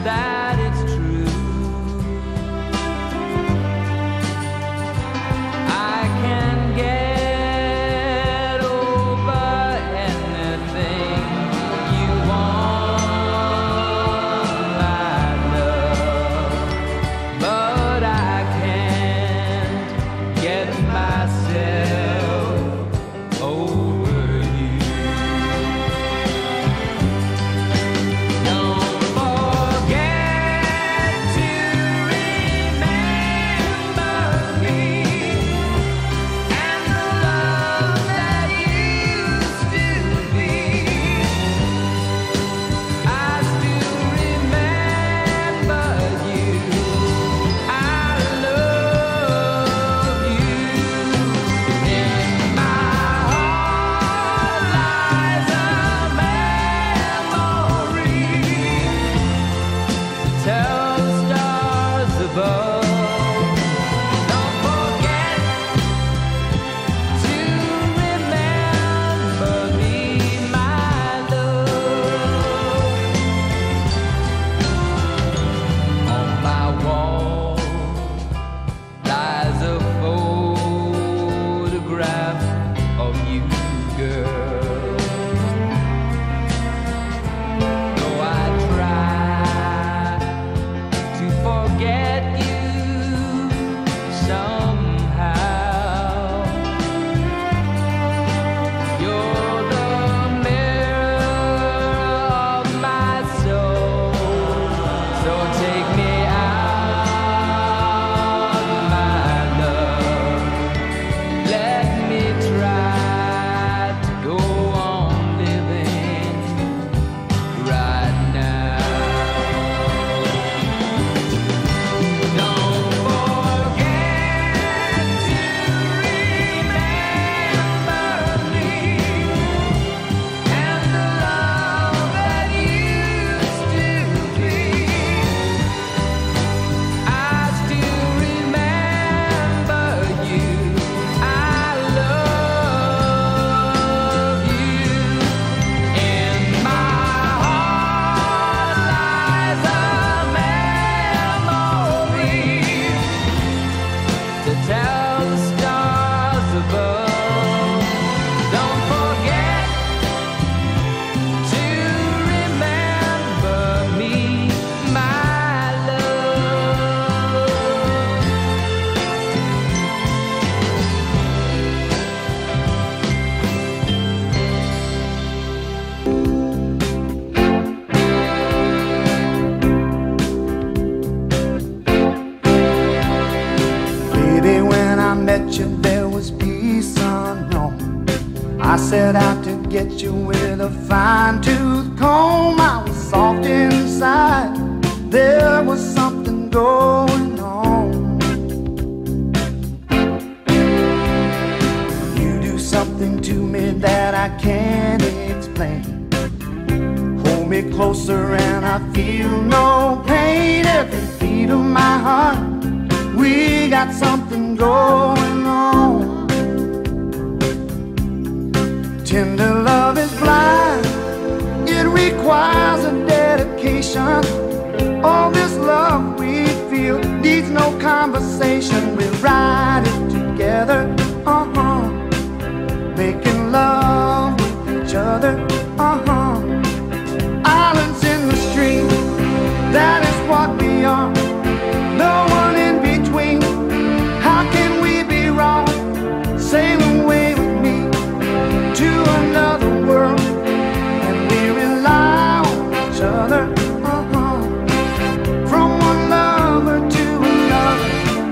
that it's true. I can get over anything you want, my love, but I can't get myself over you. Don't forget to remember me and the love that used to be. I still remember you. I love you. In my heart lies a memory to tell the stars above. Don't forget to remember me, my love. On my wall lies a photograph of you, girl. Though I try to forget you somehow, you're the mirror of my soul. So take me out, my love. Let me try to go on living right now. Don't forget to remember me and the love that used to be. I still remember you. I love you. In my heart lies a memory to tell the stars above. Don't forget to remember me, my love. Baby, when I met you, there was peace unknown. I set out to get you with a fine-tooth comb. I was soft inside. There was something going on. You do something to me that I can't explain. Hold me closer and I feel no pain. Every beat of my heart, we got something going on. Tender love is blind. It requires a dedication. All this love we feel needs no conversation. We ride it together, making love with each other, Islands in the stream, that is what we are. No one in between. How can we be wrong? Sail away with me to another world, and we rely on each other, from one lover to another,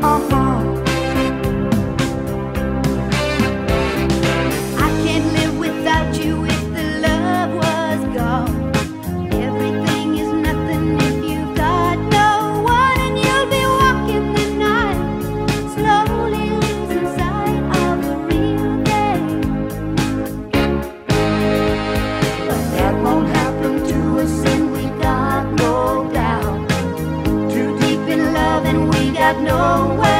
I can't live without you if the love was gone. Everything is nothing if you've got no one, and you'll be walking the night, slowly losing sight of the real day. but that won't happen to us, and we got no doubt. Too deep in love and we got nowhere.